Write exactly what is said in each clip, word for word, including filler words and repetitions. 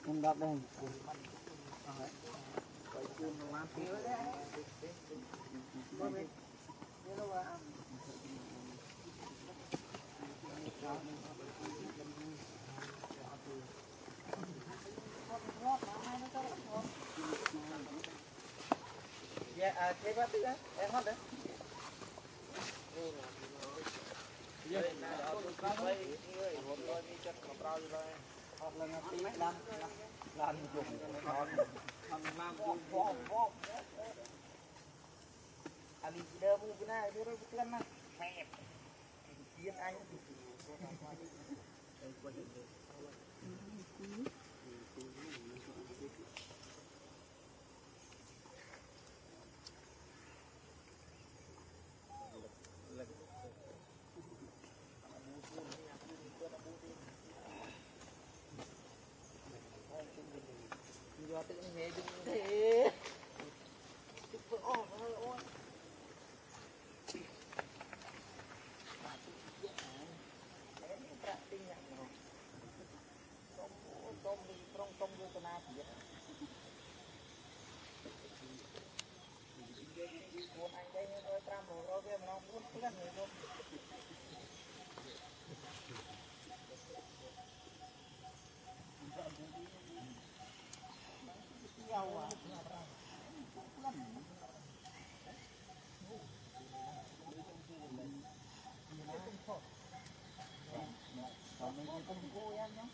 Không đập đây. Dạ, à, thế bác tức á, em hết đấy. Hot là tí làm làm dùng hot làm vóp vóp vóp anh đi đâu mua cái này đưa ra cái lắm mà mẹ giết anh do tự nghe đừng thế tức vỡ ổn thôi ôi tôm đi trong tôm vô cái nào thì buồn anh đây ơi tram rồi rồi về mà nó buồn cứ làm người thôi giàu à còn mình không cô em nhé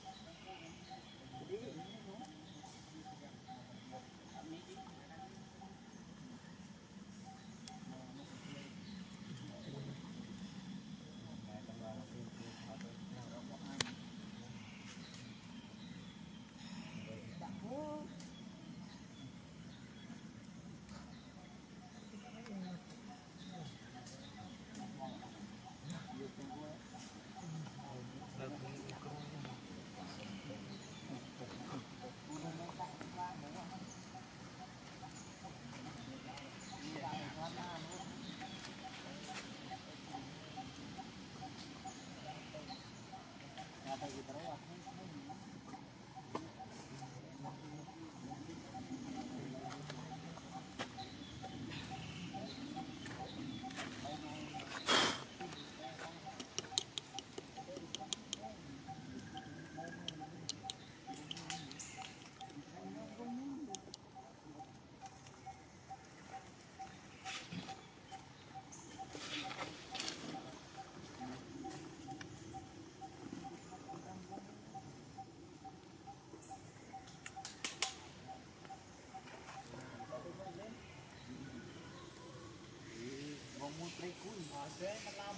một cây cối nhỏ thế mà làm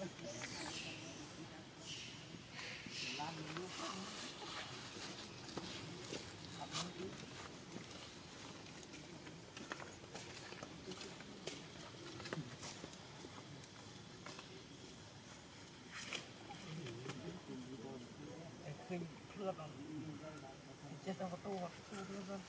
làm luôn khinh cướp rồi chết trong tu hoặc tu luôn rồi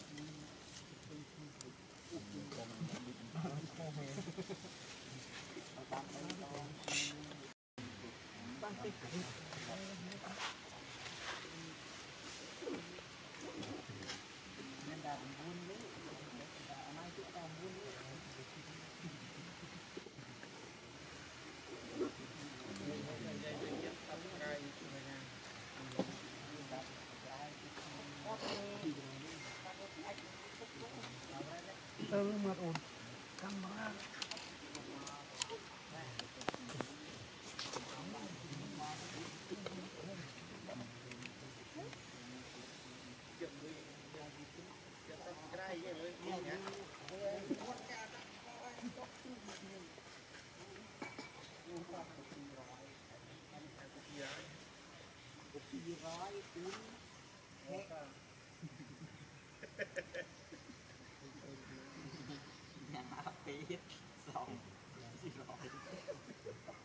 ban tích nên là buôn đấy mai chúng ta buôn đấy tơ mặt ổn camera Hãy subscribe cho kênh Ghiền Mì Gõ để không bỏ lỡ những video hấp dẫn.